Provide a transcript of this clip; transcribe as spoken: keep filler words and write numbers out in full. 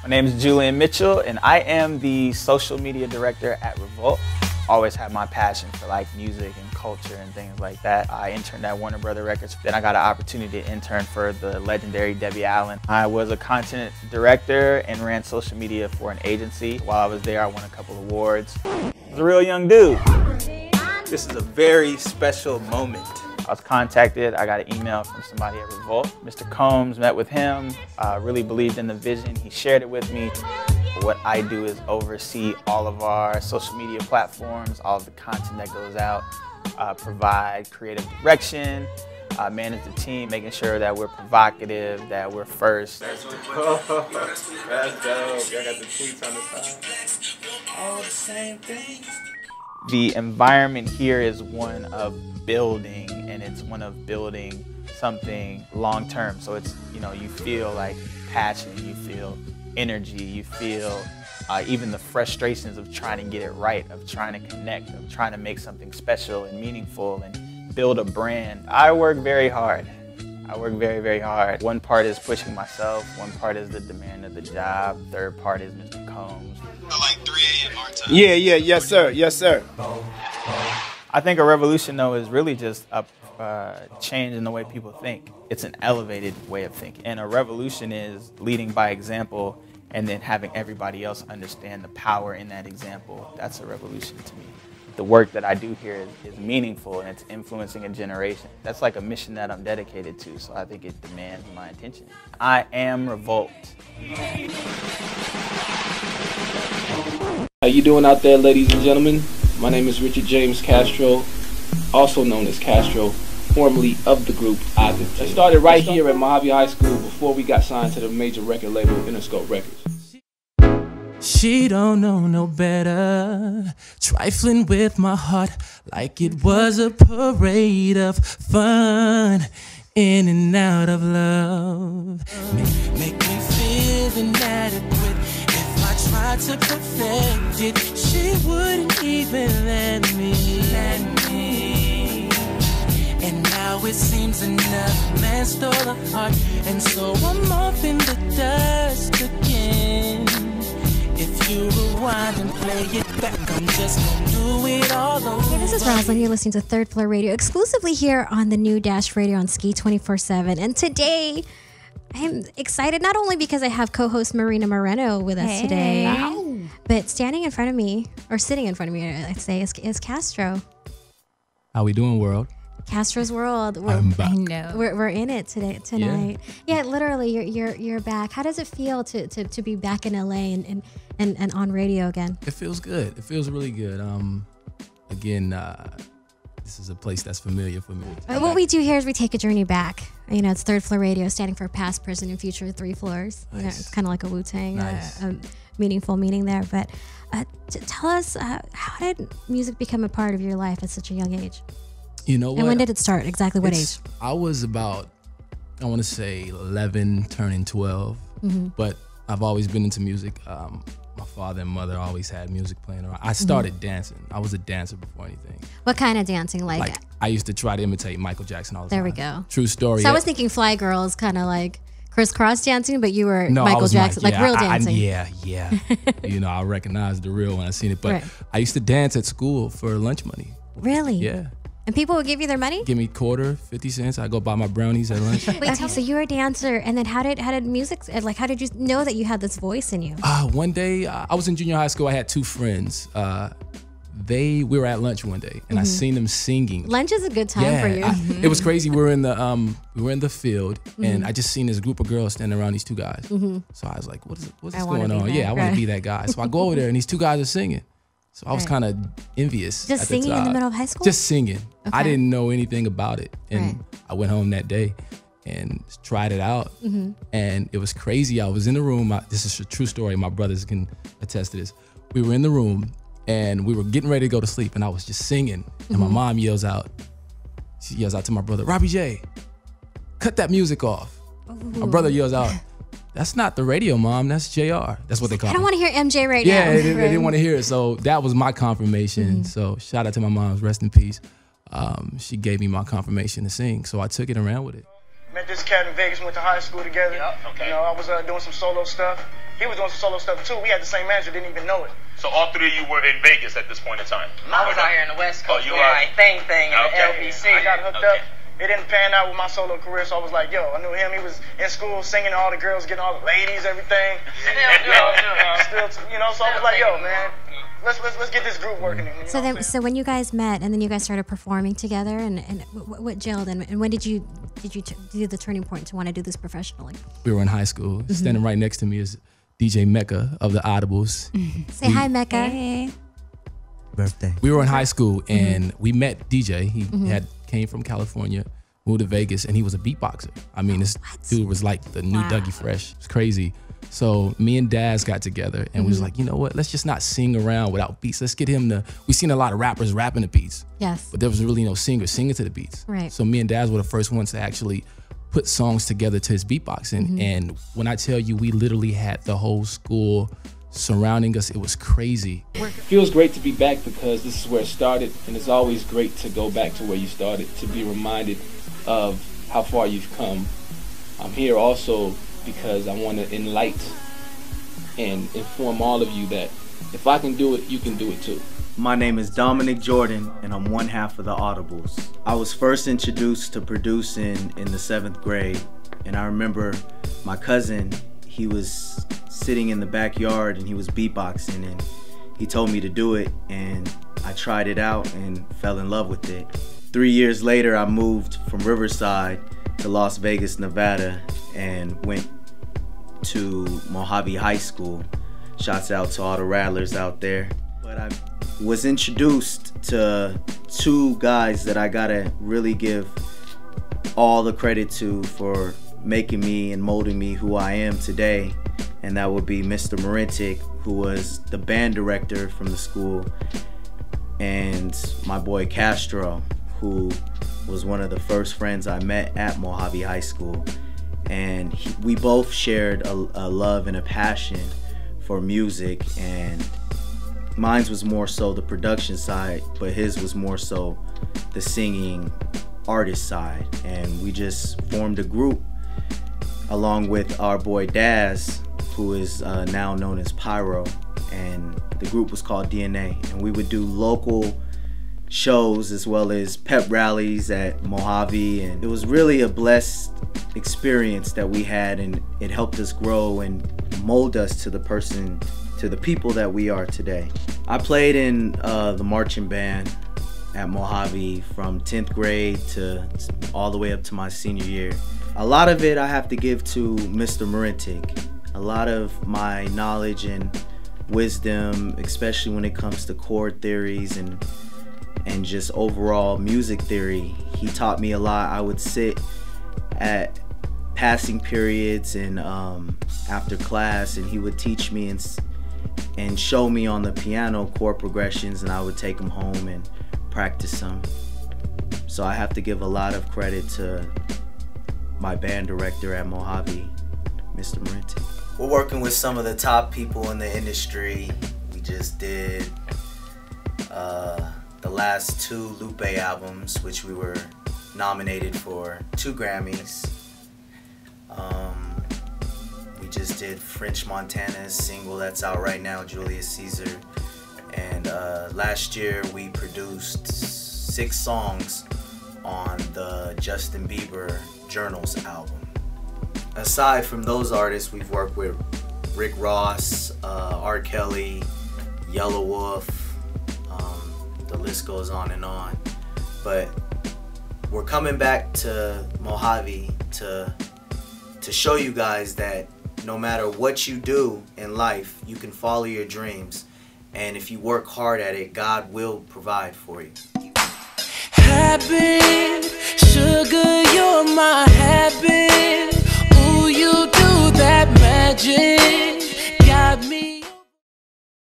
My name is Julian Mitchell, and I am the social media director at Revolt. Always had my passion for like music and culture and things like that. I interned at Warner Brother Records. Then I got an opportunity to intern for the legendary Debbie Allen. I was a content director and ran social media for an agency. While I was there, I won a couple awards. I was a real young dude. This is a very special moment. I was contacted, I got an email from somebody at Revolt. Mister Combs, met with him, uh, really believed in the vision. He shared it with me. What I do is oversee all of our social media platforms, all of the content that goes out, uh, provide creative direction, uh, manage the team, making sure that we're provocative, that we're first. That's dope. Y'all got the tweets on the side. All the same thing. The environment here is one of building, and it's one of building something long term. So it's, you know, you feel like passion, you feel energy, you feel uh, even the frustrations of trying to get it right, of trying to connect, of trying to make something special and meaningful and build a brand. I work very hard. I work very, very hard. One part is pushing myself, one part is the demand of the job, third part is Mister Combs. Like three A M our time. Yeah, yeah, yes sir, yes sir. I think a revolution, though, is really just a uh, change in the way people think. It's an elevated way of thinking. And a revolution is leading by example and then having everybody else understand the power in that example. That's a revolution to me. The work that I do here is, is meaningful, and it's influencing a generation. That's like a mission that I'm dedicated to, so I think it demands my attention. I am Revolt. How you doing out there, ladies and gentlemen? My name is Richard James Castro, also known as Castro, formerly of the group Audibles. I started right here at Mojave High School before we got signed to the major record label Interscope Records. She don't know no better, trifling with my heart like it was a parade of fun, in and out of love. Make, make me feel inadequate. If I tried to perfect it, she wouldn't even let me, let me. And now it seems enough man stole her heart, and so I'm off in the dust again. If you rewind and play it back, I'm just gonna do it all over. Hey, this is Roslyn. You're listening to Third Floor Radio, exclusively here on the new Dash Radio on Ski twenty-four seven. And today, I'm excited not only because I have co-host Marina Moreno with us hey. today, wow. but standing in front of me, or sitting in front of me, I'd say, is, is Castro. How we doing, world? Castro's World. We're, I'm back. I know. We're, we're in it today, tonight. Yeah. yeah, literally, you're you're you're back. How does it feel to to, to be back in L A and, and and and on radio again? It feels good. It feels really good. Um, again, uh, this is a place that's familiar for me. Uh, what we do here is we take a journey back. You know, it's Third Floor Radio, standing for past, present, and future. Three floors. Nice. You know, it's kind of like a Wu-Tang, nice. uh, um, meaningful meaning there. But uh, t tell us, uh, how did music become a part of your life at such a young age? You know what? And when did it start? Exactly what it's, age? I was about, I want to say eleven, turning twelve. Mm-hmm. But I've always been into music. Um, my father and mother always had music playing around. I started mm-hmm. dancing. I was a dancer before anything. What kind of dancing? Like, like I used to try to imitate Michael Jackson all the there time. There we go. True story. So I was thinking Fly Girls, kind of like crisscross dancing, but you were no, Michael Jackson, Mike, yeah, like real I, dancing. I, yeah, yeah. You know, I recognized the real when I seen it. But right. I used to dance at school for lunch money. Really? Yeah. And people would give you their money? Give me quarter, fifty cents. I go buy my brownies at lunch. Wait, okay, so you were a dancer, and then how did how did music, like how did you know that you had this voice in you? Uh, one day, uh, I was in junior high school. I had two friends. Uh, they we were at lunch one day, and mm-hmm. I seen them singing. Lunch is a good time yeah, for you. I, mm-hmm. It was crazy. We were in the um we were in the field, mm-hmm. and I just seen this group of girls standing around these two guys. Mm-hmm. So I was like, what is what's this going on? Yeah, I want to be that guy. So I go over there, and these two guys are singing. So I was right. kind of envious. Just at singing the in the middle of high school? Just singing. Okay. I didn't know anything about it. And right. I went home that day and tried it out. Mm-hmm. And it was crazy. I was in the room. I, this is a true story. My brothers can attest to this. We were in the room and we were getting ready to go to sleep. And I was just singing. And mm-hmm. my mom yells out. She yells out to my brother, Robbie J, cut that music off. Ooh. My brother yells out, that's not the radio, Mom. That's J R. That's what they call it. I don't want to hear M J right yeah, now. Yeah, they, they didn't want to hear it. So that was my confirmation. Mm-hmm. So shout out to my mom. Rest in peace. Um, she gave me my confirmation to sing. So I took it and ran with it. Met this cat in Vegas, went to high school together. Yep, okay. You know, I was uh, doing some solo stuff. he was doing some solo stuff too. We had the same manager, didn't even know it. So all three of you were in Vegas at this point in time? I was out here in the West Coast oh, you doing are... my thing thing in okay. the L B C. I got hooked okay. up. It didn't pan out with my solo career, so I was like, yo, I knew him. He was in school singing to all the girls, getting all the ladies, everything. Still, still, Still, you know, so I was like, yo, man, let's let's let's get this group working. You know so then, so when you guys met, and then you guys started performing together, and and what, what gelled, and, and when did you did you t- do the turning point to want to do this professionally? We were in high school. Mm-hmm. Standing right next to me is D J Mecca of the Audibles. Mm-hmm. Say we, hi, Mecca. Hey. Birthday. We were in high school, and mm-hmm. we met D J. He mm-hmm. had came from California, moved to Vegas, and he was a beatboxer. I mean, this what? dude was like the new wow. Dougie Fresh. It's crazy. So me and Daz got together, and mm-hmm. we was like, you know what? Let's just not sing around without beats. Let's get him to. We seen a lot of rappers rapping the beats. Yes. But there was really no singer singing to the beats. Right. So me and Daz were the first ones to actually put songs together to his beatboxing. Mm-hmm. And when I tell you, we literally had the whole school surrounding us. It was crazy. It feels great to be back because this is where it started, and it's always great to go back to where you started, to be reminded of how far you've come. I'm here also because I want to enlighten and inform all of you that if I can do it, you can do it too. My name is Dominic Jordan, and I'm one half of the Audibles. I was first introduced to producing in the seventh grade, and I remember my cousin, he was sitting in the backyard and he was beatboxing, and he told me to do it, and I tried it out and fell in love with it. Three years later, I moved from Riverside to Las Vegas, Nevada, and went to Mojave High School. Shouts out to all the rattlers out there. But I was introduced to two guys that I gotta really give all the credit to for making me and molding me who I am today. And that would be Mister Morentic, who was the band director from the school, and my boy Castro, who was one of the first friends I met at Mojave High School. And he, we both shared a, a love and a passion for music, and mine was more so the production side, but his was more so the singing artist side. And we just formed a group along with our boy Daz, who is uh, now known as Pyro, and the group was called D N A. And we would do local shows as well as pep rallies at Mojave, and it was really a blessed experience that we had, and it helped us grow and mold us to the person, to the people that we are today. I played in uh, the marching band at Mojave from tenth grade to all the way up to my senior year. A lot of it I have to give to Mister Morentic. A lot of my knowledge and wisdom, especially when it comes to chord theories and and just overall music theory, he taught me a lot. I would sit at passing periods and um, after class, and he would teach me and and show me on the piano chord progressions, and I would take them home and practice them. So I have to give a lot of credit to my band director at Mojave, Mister Morentic. We're working with some of the top people in the industry. We just did uh, the last two Lupe albums, which we were nominated for two Grammys. Um, we just did French Montana's single that's out right now, Julius Caesar. And uh, last year we produced six songs on the Justin Bieber Journals album. Aside from those artists, we've worked with Rick Ross, uh, R. Kelly, Yellow Wolf, um, the list goes on and on. But we're coming back to Mojave to, to show you guys that no matter what you do in life, you can follow your dreams. And if you work hard at it, God will provide for you. Happy